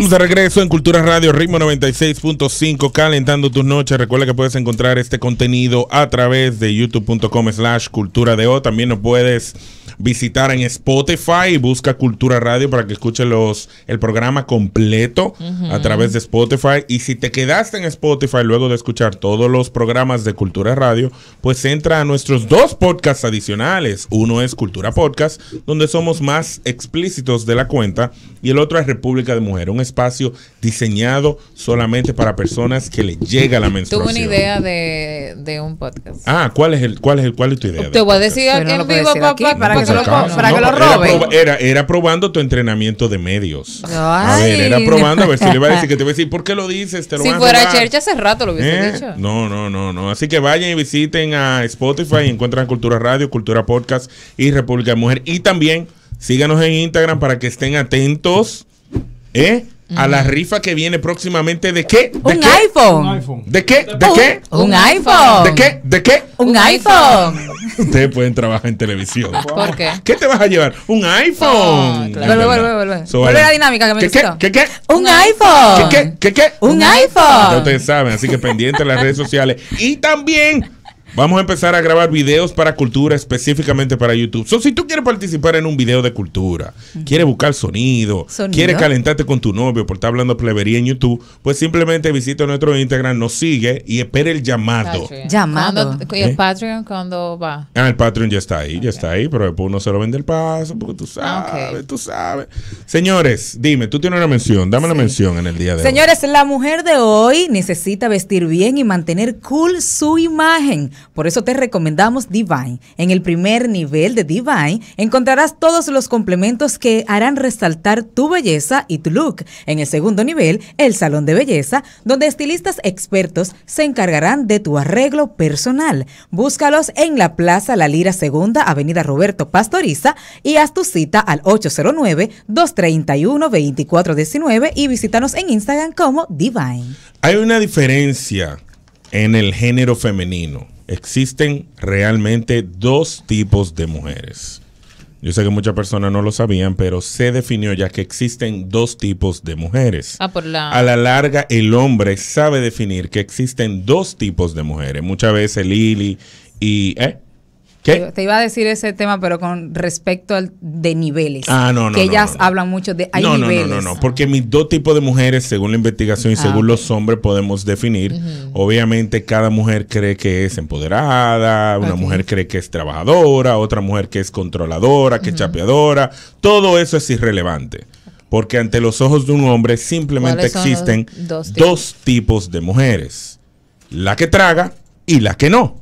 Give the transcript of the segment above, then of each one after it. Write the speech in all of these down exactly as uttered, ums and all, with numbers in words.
Estamos de regreso en Cultura Radio, Ritmo noventa y seis punto cinco, calentando tus noches. Recuerda que puedes encontrar este contenido a través de youtube punto com slash cultura de o. También nos puedes visitar en Spotify y busca Cultura Radio para que escuches los, el programa completo uh-huh. a través de Spotify. Y si te quedaste en Spotify luego de escuchar todos los programas de Cultura Radio, pues entra a nuestros dos podcasts adicionales. Uno es Cultura Podcast, donde somos más explícitos de la cuenta, y el otro es República de Mujeres, un espacio diseñado solamente para personas que le llega la menstruación. Tuve una idea de, de un podcast. Ah, ¿cuál es el cuál es el cuál es tu idea? Te voy a decir en no vivo aquí, para, para, pues que, lo, para no, que lo era roben. Proba, era, era probando tu entrenamiento de medios. Ay. A ver, era probando a ver si le iba a decir que te voy a decir, ¿por qué lo dices? Te lo si van a fuera robar. Chercha hace rato lo hubiese ¿Eh? dicho. No, no, no, no. Así que vayan y visiten a Spotify y encuentran Cultura Radio, Cultura Podcast y República de Mujer. Y también síganos en Instagram para que estén atentos, ¿eh? A la rifa que viene próximamente. ¿De qué? ¿De un qué? iPhone. Un iPhone. ¿De qué? ¿De un, qué? Un iPhone. ¿De qué? ¿De qué? Un iPhone. Ustedes pueden trabajar en televisión. ¿Por qué? ¿Qué te vas a llevar? Un iPhone. Oh, claro. Vuelve, vuelve, vuelve. So, vuelve la dinámica que me ¿Qué, qué? gustó. ¿Qué, qué? Un iPhone. ¿Qué, qué? ¿Qué, qué? Un Ya iPhone. ustedes saben, así que pendiente en las redes sociales. Y también vamos a empezar a grabar videos para cultura, específicamente para YouTube. So, si tú quieres participar en un video de cultura, uh-huh. quieres buscar sonido, sonido, quieres calentarte con tu novio por estar hablando plebería en YouTube, pues simplemente visita nuestro Instagram, nos sigue y espera el llamado. Patreon. Llamado. ¿Cuándo, ¿Y el ¿Eh? Patreon cuándo va? Ah, el Patreon ya está ahí, okay. ya está ahí, pero después uno se lo vende el paso, porque tú sabes, Okay. tú sabes. Señores, dime, tú tienes una mención, dame sí. una mención en el día de Señores, hoy. Señores, la mujer de hoy necesita vestir bien y mantener cool su imagen. Por eso te recomiendo Recomendamos Divine. En el primer nivel de Divine encontrarás todos los complementos que harán resaltar tu belleza y tu look. En el segundo nivel, el salón de belleza, donde estilistas expertos se encargarán de tu arreglo personal. Búscalos en la Plaza La Lira Segunda, Avenida Roberto Pastoriza, y haz tu cita al ocho cero nueve, dos tres uno, dos cuatro uno nueve y visítanos en Instagram como Divine. Hay una diferencia en el género femenino. Existen realmente dos tipos de mujeres. Yo sé que muchas personas no lo sabían, pero se definió ya que existen dos tipos de mujeres. Ah, por la... A la larga, el hombre sabe definir que existen dos tipos de mujeres. Muchas veces Lili y... ¿eh? ¿Qué? Te iba a decir ese tema, pero con respecto al de niveles. Ah, no, no. Que no, ellas no, no. hablan mucho de. Hay no, niveles. No, no, no, no. Porque mis dos tipos de mujeres, según la investigación y ah, según okay. los hombres, podemos definir. Uh-huh. Obviamente, cada mujer cree que es empoderada, una okay. mujer cree que es trabajadora, otra mujer que es controladora, que uh-huh. es chapeadora. Todo eso es irrelevante. Porque ante los ojos de un hombre simplemente existen dos tipos? dos tipos de mujeres. La que traga y la que no.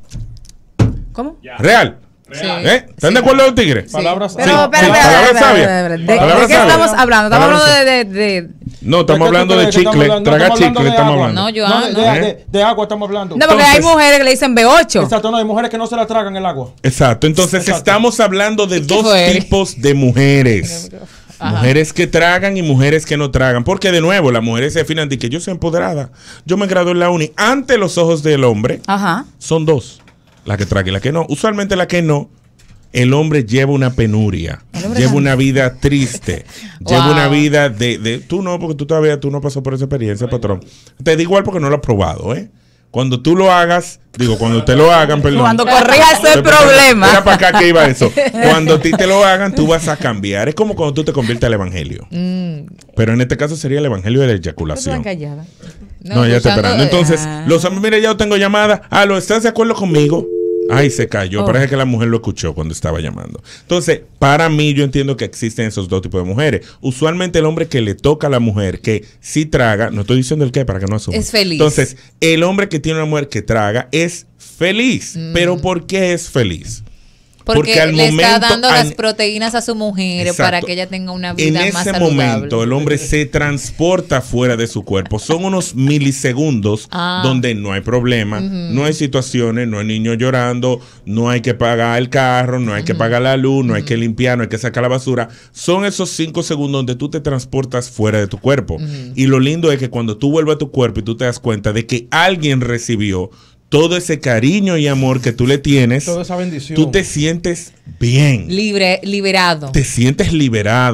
¿Cómo? Real. Sí. ¿Eh? ¿Están sí. de acuerdo, Tigre? Sí. Palabras sabias. sí. Pero, espera, Palabras espera, sabias. espera, espera. ¿De, Palabras ¿de qué sabias. estamos hablando? Estamos Palabras hablando de... de, de... No, estamos hablando de chicle. Traga chicle, estamos hablando. No, yo no, no. De, de, de, de agua estamos hablando. No, porque Entonces, hay mujeres que le dicen B ocho. Exacto, no, hay mujeres que no se la tragan el agua. Exacto, entonces exacto. estamos hablando de dos fue? tipos de mujeres. Ajá. Mujeres que tragan y mujeres que no tragan. Porque de nuevo, las mujeres se definen de que yo soy empoderada. Yo me gradué en la uni. Ante los ojos del hombre, Ajá. son dos. La que traga y la que no. Usualmente la que no. El hombre lleva una penuria, lleva una vida triste, wow. lleva una vida de, de... Tú no, porque tú todavía tú no pasó por esa experiencia, patrón. Te digo igual porque no lo has probado, ¿eh? Cuando tú lo hagas, digo, cuando te lo hagan, perdón. Cuando corrijas el problema. Mira para acá que iba eso. Cuando a ti te lo hagan, tú vas a cambiar. Es como cuando tú te conviertes al evangelio. Mm. Pero en este caso sería el evangelio de la eyaculación. Callada. No, no ya está esperando. Entonces, ah. los hombres, mire, ya tengo llamada. Ah, ¿lo estás de acuerdo conmigo? Ay, se cayó. Oh. Parece que la mujer lo escuchó cuando estaba llamando. Entonces, para mí, yo entiendo que existen esos dos tipos de mujeres. Usualmente el hombre que le toca a la mujer que sí traga, no estoy diciendo el qué para que no asuma. Es feliz. Entonces, el hombre que tiene una mujer que traga es feliz. Mm. ¿Pero por qué es feliz? Porque, Porque al le momento, está dando an... las proteínas a su mujer Exacto. para que ella tenga una vida en más saludable. En ese momento el hombre se transporta fuera de su cuerpo. Son unos milisegundos ah. donde no hay problema, uh-huh. no hay situaciones, no hay niños llorando, no hay que pagar el carro, no hay uh-huh. que pagar la luz, no uh-huh. hay que limpiar, no hay que sacar la basura. Son esos cinco segundos donde tú te transportas fuera de tu cuerpo. Uh-huh. Y lo lindo es que cuando tú vuelves a tu cuerpo y tú te das cuenta de que alguien recibió todo ese cariño y amor que tú le tienes, toda esa bendición, tú te sientes bien. Libre, liberado. Te sientes liberado.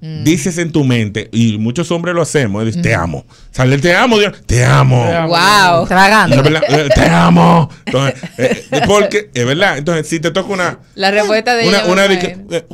mm. dices en tu mente, y muchos hombres lo hacemos, dices, mm. te amo. Sale el te amo, Dios, te amo. Wow, tragando. Eh, te amo. Entonces, eh, porque, es verdad, entonces si te toca una... La respuesta de una, ella. Una de que... Eh,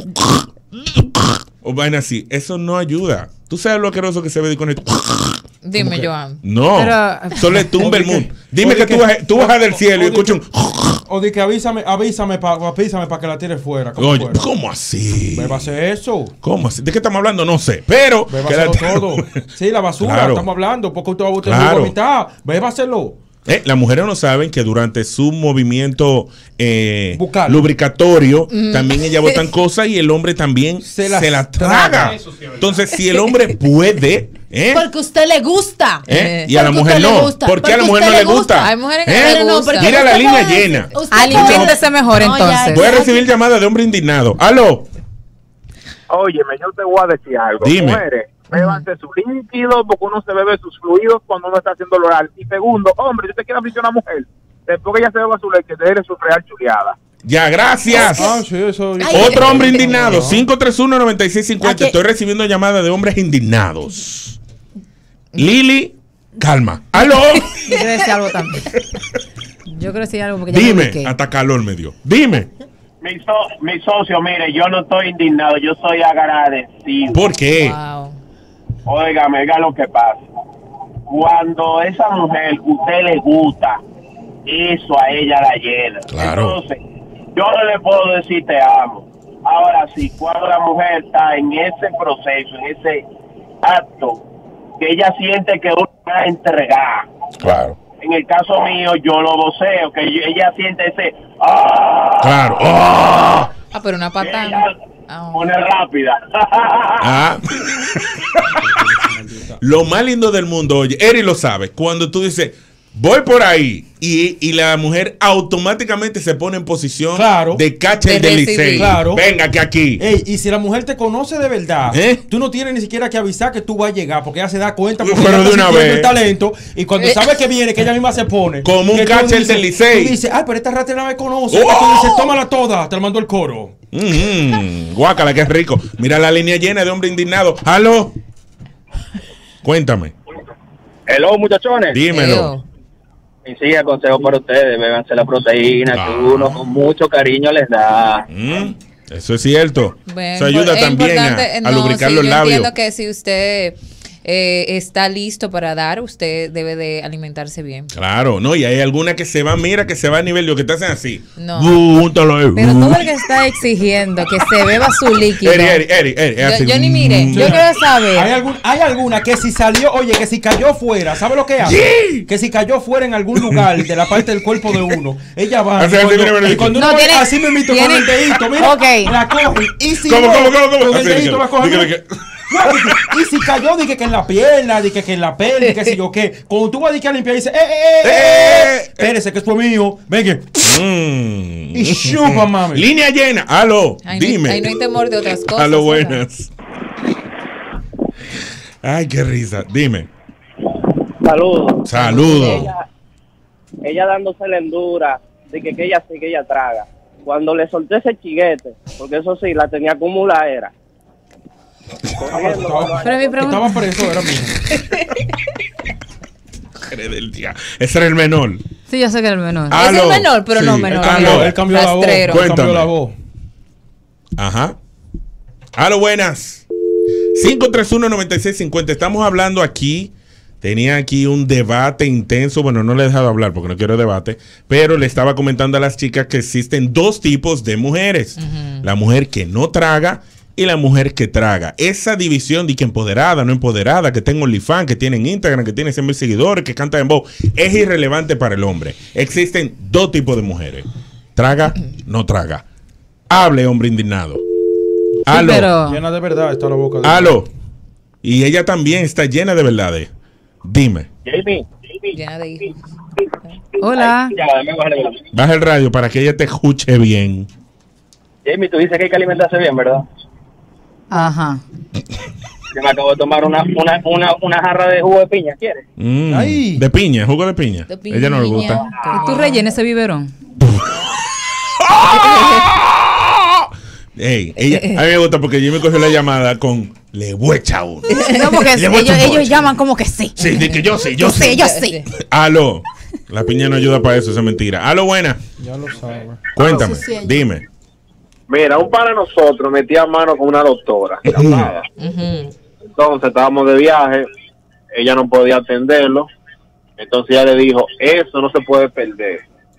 o vaina así, eso no ayuda. ¿Tú sabes lo asqueroso que se ve con esto? Dime, Joan. No, pero, eso le tumba el mundo. Dime que, que tú, bajas, tú bajas del cielo y escuchas un... O di que avísame, avísame para avísame pa que la tires fuera. Oye, fuera. ¿cómo así? ¿Me va a hacer eso? ¿Cómo así? ¿De qué estamos hablando? No sé, pero... Me va a hacerlo todo. Sí, la basura, claro. Estamos hablando. Porque usted va a botar claro. vomitar. Me va a hacerlo. Eh, las mujeres no saben que durante su movimiento eh, lubricatorio mm. también ellas botan cosas y el hombre también se las la traga. Eso sí, entonces, si el hombre puede... ¿eh? Porque a usted le gusta. ¿Eh? Y a la mujer no. ¿Por qué a la mujer no le gusta? Hay mujeres que ¿Eh? no le gusta. Mira la línea llena. Aliméntese mejor no, entonces. Voy a recibir llamada de hombre indignado. ¡Aló! Óyeme, yo te voy a decir algo. Dime. Mujeres, bébanse sus líquidos porque uno se bebe sus fluidos cuando uno está haciendo el oral. Y segundo, hombre, yo te quiero aficionar a una mujer. Después que ella se beba su leche, déjele su real chuleada. Ya, gracias. Ah, sí, eso, Ay, otro hombre indignado. cinco tres uno, nueve seis cinco cero. Estoy recibiendo llamadas de hombres indignados. Lili, calma. ¡Aló! Yo quiero decir algo también. Yo quiero decir algo porque ya dime, me hasta calor me dio. Dime. Mi, so, mi socio, mire, yo no estoy indignado, yo soy agradecido. ¿Por qué? Wow. Óigame, oiga lo que pasa. Cuando esa mujer usted le gusta, eso a ella la llena. Claro. Entonces, yo no le puedo decir te amo. Ahora sí, cuando la mujer está en ese proceso, en ese acto, que ella siente que uno va a entregar. Claro. En el caso mío, yo lo voceo, que yo, ella siente ese... ¡ah! Claro. ¡Oh! Ah, pero una patada. Oh. Pone rápida. Ah. Lo más lindo del mundo, oye, Eri lo sabe, cuando tú dices... Voy por ahí y, y la mujer automáticamente se pone en posición claro. de catcher del Licey. Claro. Venga que aquí. Ey, y si la mujer te conoce de verdad, ¿eh? Tú no tienes ni siquiera que avisar que tú vas a llegar porque ella se da cuenta porque pero ella de una vez el talento y cuando eh. sabe que viene que ella misma se pone como un catcher del Licey. Tú dices, ay, pero esta rata no me conoce. Oh. Y tú dices, tómala toda, te la mando el coro. Mm-hmm. Guácala, que rico. Mira la línea llena de hombre indignado. ¿Aló? Cuéntame. Hello, muchachones. Dímelo. Hello. Y sí, el consejo para ustedes, bébanse la proteína ah. que uno con mucho cariño les da. Mm, eso es cierto. Bueno, eso ayuda también a, a no, lubricar sí, los yo labios. Entiendo que si usted eh, está listo para dar, usted debe de alimentarse bien. Claro, no, y hay algunas que se van, mira, que se va a nivel, lo que te hacen así. No. Uh, pero todo el que está exigiendo que se beba su líquido. Eri, Eri, Eri, Eri, yo, así, yo ni mire, mm, yo quiero saber. Hay, algún, hay alguna que si salió, oye, que si cayó fuera, ¿sabe lo que hace? Sí. Que si cayó fuera en algún lugar de la parte del cuerpo de uno, ella va. Así, cuando, mira, mira, y cuando no, uno tiene, así me invito con el dedito, mira, okay. la coge. Y si ¿Cómo, no, cómo, cómo, cómo? con el dedito la coge. Y si cayó, dije que en la pierna, dije que en la pelvis, que si yo qué. Cuando tú vas a, a limpiar, dice, eh, eh, eh, eh, eh, espérese, que esto es mío. Venga. Mm. Y chupa, mami. Línea llena. Aló, ahí dime. No, ahí no hay temor de otras cosas. Aló, buenas. Ay, qué risa. Dime. Saludos. Saludos. Ella, ella dándose la endura de que, que ella sí, que ella traga. Cuando le solté ese chiguete, porque eso sí, la tenía acumulada era. Pero mi pregunta... Estaba preso, era mío. Del día. Ese era el menor. Sí, yo sé que era el menor. Es el menor, pero sí. no menor. Él cambió, él cambió la voz. Él cambió la voz. Ajá. Aló, buenas. cinco tres uno, nueve seis cinco cero. Estamos hablando aquí. Tenía aquí un debate intenso. Bueno, no le he dejado hablar porque no quiero debate. Pero le estaba comentando a las chicas que existen dos tipos de mujeres. Uh-huh. La mujer que no traga y la mujer que traga. Esa división de que empoderada, no empoderada, que tenga OnlyFans, que tienen Instagram, que tiene cien mil seguidores, que canta en voz, es irrelevante para el hombre. Existen dos tipos de mujeres. Traga, no traga. Hable, hombre indignado. Sí, aló. Pero... llena de verdad está la boca. De aló. Y ella también está llena de verdades. Dime. Jamie. Jamie. Llena de hijos. Hola. Ay, ya, baja el radio para que ella te escuche bien. Jamie, tú dices que hay que alimentarse bien, ¿verdad? Ajá. Yo me acabo de tomar una, una, una, una jarra de jugo de piña, ¿quieres? Mm, Ay. De piña, jugo de piña. De piña. Ella no le gusta. ¿Y tú rellenas ese biberón? Ey, ella, a mí me gusta porque yo me cogió la llamada con le voy a echar uno. No, porque Le voy a ellos, echar un ellos boche. llaman como que sí. Sí, de que yo sí, yo Yo sí. sí, yo sí. Aló. La piña no ayuda para eso, esa es mentira. Aló, buena. Ya lo sabes. Cuéntame, Sí, sí, ayuda. dime. Mira, un par de nosotros metía mano con una doctora. llamada. Entonces estábamos de viaje, ella no podía atenderlo. Entonces ella le dijo, eso no se puede perder.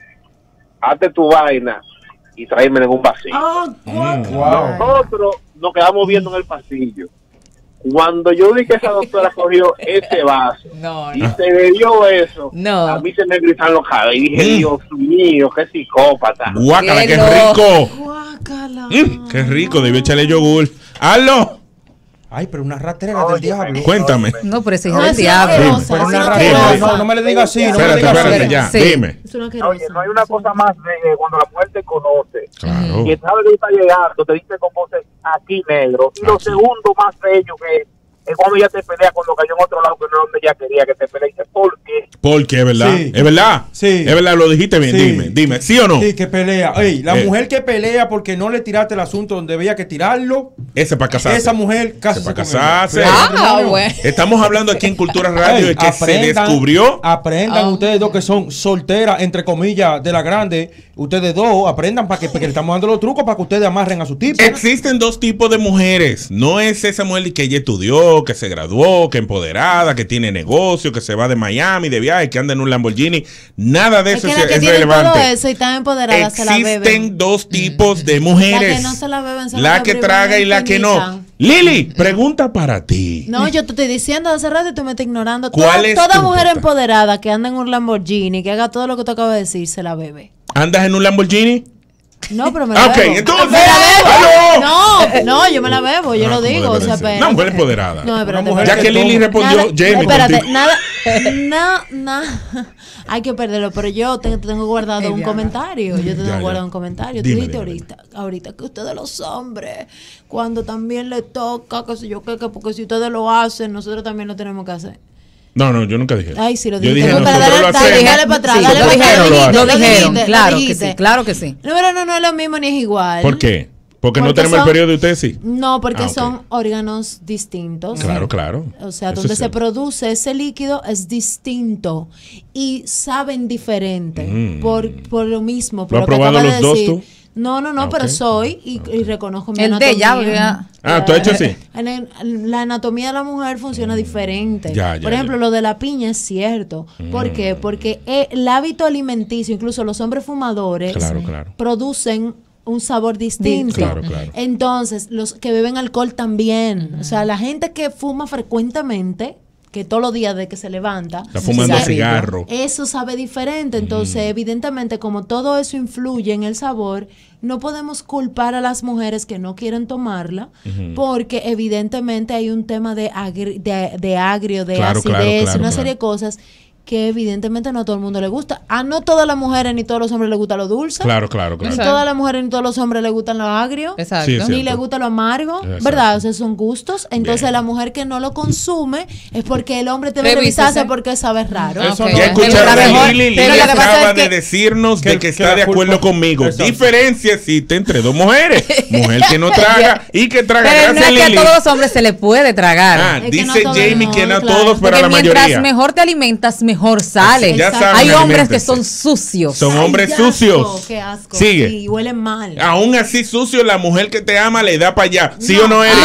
Hazte tu vaina y tráeme en un vacío. Ah, Mm. Wow. Nosotros nos quedamos viendo en el pasillo. Cuando yo vi que esa doctora cogió ese vaso No, y no. se bebió eso, No. a mí se me gritaron los cabellos y dije, Mm. Dios mío, qué psicópata. Guácala, Qué qué loco. rico. guácala. Mm, qué rico, debió echarle yogur. Aló. Ay, pero una rastrera del diablo. Cuéntame. No, pero ese hijo No, del es diablo. asquerosa, Pero es una una rastrera. asquerosa. No, no me le digas así. No me le Espérate, digas espérate, así. ya. Sí. Dime. Es una asquerosa. Oye, no hay una cosa más de cuando la mujer te conoce Claro. y sabe que está llegando, te dice como se aquí negro. Y lo Aquí. segundo más bello que es cuando ella te pelea cuando cayó en otro lado que no es donde ella quería que te pelee. Dice, ¿por qué? Porque es verdad. Sí. Es verdad. Sí. Es verdad, lo dijiste bien. Sí. Dime, dime. ¿Sí o no? Sí, que pelea. Ey, la Eh. mujer que pelea porque no le tiraste el asunto donde había que tirarlo, Ese para casarse. esa mujer casi Ese para casarse. Ah, bueno. Estamos hablando aquí en Cultura Radio de que se descubrió. Aprendan Ah. ustedes dos que son solteras, entre comillas, de la grande. Ustedes dos aprendan para que, porque le estamos dando los trucos para que ustedes amarren a su tipo. Existen dos tipos de mujeres. No es esa mujer que ella estudió, que se graduó, que empoderada, que tiene negocio, que se va de Miami de viaje, que anda en un Lamborghini. Nada de Es eso que es, la que es tiene relevante. todo eso y está empoderada se la beben. Existen dos tipos de mujeres. La que no se la beben son La las que que traga y la que no. primigenizan. Lili, pregunta para ti. No, yo te estoy diciendo hace rato y tú me estás ignorando. ¿Cuál Toda, es toda tu mujer respuesta? empoderada que anda en un Lamborghini, que haga todo lo que tú acabas de decir, se la bebe. ¿Andas en un Lamborghini? No, pero me la Ok, bebo. entonces, ¡Me la bebo! ¡aló! No, no, yo me la bebo, yo Ah, lo ¿cómo digo. O debe sea, ser? espérate. Una mujer empoderada. No, espérate, Una mujer Ya espérate. que Lili respondió, Nada, Jamie, espérate, contigo. nada, no, no, hay que perderlo, pero yo te- tengo guardado un comentario, yo tengo Ya, ya. guardado un comentario, tú Dime, dijiste dime, ahorita, ahorita que ustedes los hombres, cuando también les toca, que sé yo qué, que porque si ustedes lo hacen, nosotros también lo tenemos que hacer. No, no, yo nunca dije. Ay, sí, lo Yo dijiste. dije, Pero nosotros dale, lo dale, hacemos. dale para atrás, Sí, dale lo para atrás, dijeron, lo dijiste, lo lo dijeron, dijiste, claro lo que dijiste. sí, claro que sí. No, pero no, no es lo mismo ni es igual. ¿Por qué? Porque, no Porque tenemos son- el periodo de ustedes, sí. No, porque Ah, ok. son órganos distintos. Claro, claro. O sea, Eso donde es se cierto. produce ese líquido es distinto y saben diferente Mm. por, por lo mismo. Por ¿Lo has lo que probado acabas los de dos decir. tú? No, no, no, Ah, pero ok. soy y, y reconozco mi El de ella, anatomía. ya. Ah, ¿tú has hecho así? En el- la anatomía de la mujer funciona diferente. Ya, ya, Por ejemplo, ya. lo de la piña es cierto. ¿Por Mm. qué? Porque eh, el hábito alimenticio, incluso los hombres fumadores, Claro, claro. producen un sabor distinto. Claro, claro. Entonces, los que beben alcohol también. O sea, la gente que fuma frecuentemente, que todos los días de que se levanta, Está fumando sabe- cigarro. eso sabe diferente. Entonces, evidentemente, como todo eso influye en el sabor, no podemos culpar a las mujeres que no quieren tomarla, porque evidentemente hay un tema de, agri- de, de agrio, de Claro, claro, acidez, claro, una claro. serie de cosas que evidentemente no a todo el mundo le gusta. A no todas las mujeres ni todos los hombres les gusta lo dulce. Claro, claro, Ni claro. Exacto. todas las mujeres ni todos los hombres les gustan lo agrio. Exacto. Sí, es Ni cierto. le gusta lo amargo, Exacto. ¿verdad? O sea, son gustos. Entonces, Bien. la mujer que no lo consume es porque el hombre debe Revísese. revisarse porque sabe raro. Eso Ok. no- Ya escucharon Pero a mejor- Lili. Lili pero lo que pasa acaba es que- de decirnos que- de que que está la de acuerdo culpa- conmigo. Exacto. Diferencia existe entre dos mujeres. Mujer que no traga y que traga. Pero no Gracias, es que a Lili. todos los hombres se le puede tragar. Ah, Es que no dice todo Jamie no, que no a claro. todos, para Porque la mientras mayoría. mejor te alimentas, mejor sales. Ya Exacto. saben, Hay hombres que aliméntense. son sucios. Son Ay, hombres qué asco, sucios. Qué asco. Sigue. Sí, huelen mal. Aún así sucio, la mujer que te ama le da para allá. ¿Sí o no, Eric?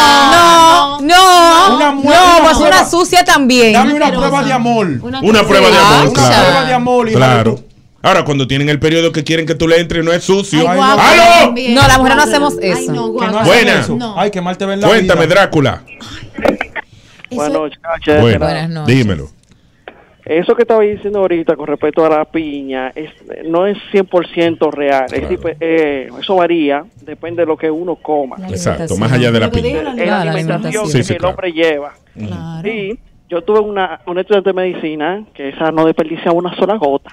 No, no, Una no, mujer- una pues prueba- una sucia también. Dame una Asquerosa. prueba de amor. Una cosa- prueba de amor, Ay, Una claro. prueba de amor. hija Claro. de tu- Ahora, cuando tienen el periodo que quieren que tú le entres, no es sucio. Ay, Ay, guau, ¡Aló! también. No, las mujeres no Guau, hacemos Ay, eso. no, Que guau, no guau. hacen Buena. eso. No. Ay, qué mal te ven la Cuéntame, vida. Drácula. Eso- Buenas noches, noches. Bueno, Buenas noches. dímelo. Eso que estaba diciendo ahorita con respecto a la piña es, no es cien por ciento real. Es Claro. tipo, eh, eso varía, depende de lo que uno coma. La Exacto, alimentación. más allá de la Lo que piña. digo, la Es Claro, la la alimentación alimentación. Sí, que sí, el claro. hombre lleva. Claro. Y yo tuve una, una estudiante de medicina que esa no desperdiciaba una sola gota.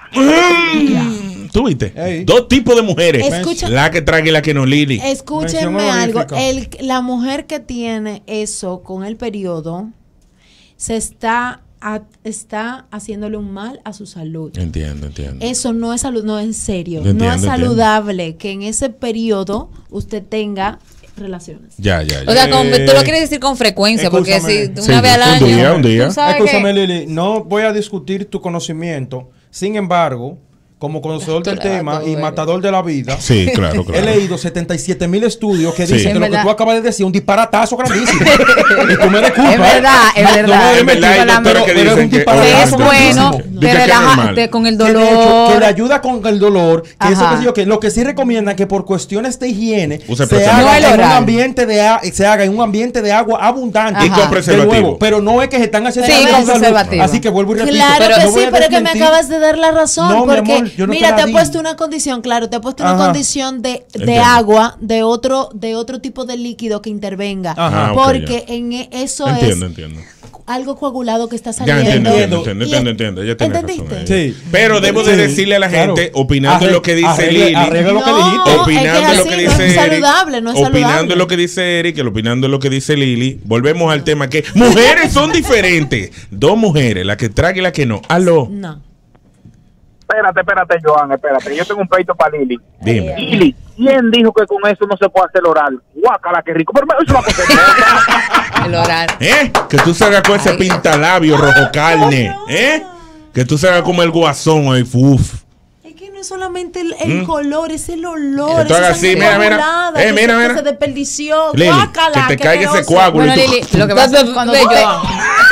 Mm, ¿Tú viste? Ey. Dos tipos de mujeres. Escucha- La que traga y la que no, Lili. Escúchenme Mención algo. honorífica. El, la mujer que tiene eso con el periodo se está, a- está haciéndole un mal a su salud. Entiendo, entiendo. Eso no es salud, no, en serio. Entiendo, no es entiendo. saludable que en ese periodo usted tenga relaciones. Ya, ya, ya. O sea, como, Eh, tú lo quieres decir con frecuencia, porque si escúchame. una Sí, vez al un año. día, un día. tú sabes Escúchame, que- Lili, no voy a discutir tu conocimiento. Sin embargo, como conocedor del Tú le das tema todo, y eres. matador de la vida, Sí, claro, he claro. leído setenta y siete mil estudios que Sí. dicen Es que lo que verdad. tú acabas de decir es un disparatazo grandísimo. Y tú me disculpas. Es verdad, ¿eh? es No, verdad. no me Es des verdad, hay mentira, doctores pero- que pero es dicen un que- disparate Que es Grandísimo. bueno, Dice te que es relaja normal. te- con el Que de hecho, dolor. que le ayuda con el dolor, que eso Ajá. que sé yo, que lo que sí recomiendan que por cuestiones de higiene Use se preservativo. No haga el en un oral. ambiente de a- se haga en un ambiente de agua abundante Y con Ajá. preservativo. de nuevo, pero no es que se están haciendo Sí, daño a con la salud. preservativo. Así que vuelvo y repito, Claro pero que no sí, voy a pero es que me desmentir. acabas de dar la razón. No, mi porque, amor, yo no te mira, la te he di. puesto una condición, claro, te he puesto una Ajá. condición de, de Entiendo. agua, de otro, de otro tipo de líquido que intervenga. Ajá. Ah, ok, porque en e- eso Entiendo, es entiendo. algo coagulado que está Ya saliendo. entiendo, entiendo, Entiendo. entiendo, Y- entiendo, entiendo. Ella tiene razón. ¿Entendiste? ahí. Sí. Pero debo de Sí, decirle a la claro. gente, opinando Arre- lo que dice arregle- Lili. arregle lo que No, dijiste. es que Opinando es lo que así, dice no es Eric, saludable, no es opinando saludable. lo que dice Eric, opinando lo que dice Lili, volvemos al tema que mujeres son diferentes. Dos mujeres, la que traga y la que no. Aló. No. Espérate, espérate, Joan, espérate. Yo tengo un peito para Lili. Dime. Lili, ¿quién dijo que con eso no se puede hacer oral? Guácala, qué rico. Pero eso es una cosa hermosa. El oral. ¿Eh? Que tú salgas con ese pintalabio rojo carne. ¿Eh? Que tú salgas como el guasón ahí. Uf. Es que no es solamente el, el Mm. color, es el olor. Entonces, esa así, sangre mira, mira. coagulada Eh, que mira, se- que mira. se desperdició. Lili, Guácala, que te qué caiga ese asqueroso. coágulo. Bueno, y tú- Lili, lo que pasa es cuando Ve, tú te- Joan.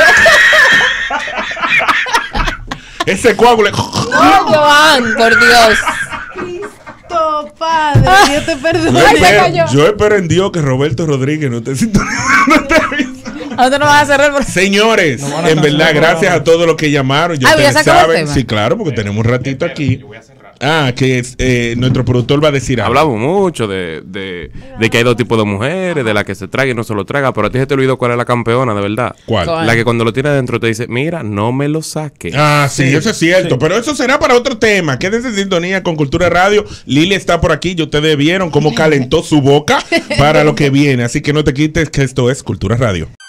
Ese coágulo. No, Joan, por Dios. Cristo, Padre, Dios te Yo perdone. espero, yo espero en Dios que Roberto Rodríguez no te sintonizando. ¿A dónde no vas a cerrar? Por... Señores, No van a en verdad, cancelar el gracias programa. a todos los que llamaron. Ya Ah, ¿ya ustedes se acabó el saben. tema? Sí, claro, porque tenemos un ratito aquí. Ah, que es, eh, nuestro productor va a decir algo. Hablamos mucho de, de, de que hay dos tipos de mujeres, de la que se traga y no se lo traga, pero a ti se te olvidó cuál es la campeona, de verdad. ¿Cuál? ¿Cuál? La que cuando lo tiene adentro te dice, mira, no me lo saques. Ah, sí, Sí, eso es cierto, sí. pero eso será para otro tema. Quédense en sintonía con Cultura Radio. Lili está por aquí, y ustedes vieron cómo calentó su boca para lo que viene, así que no te quites que esto es Cultura Radio.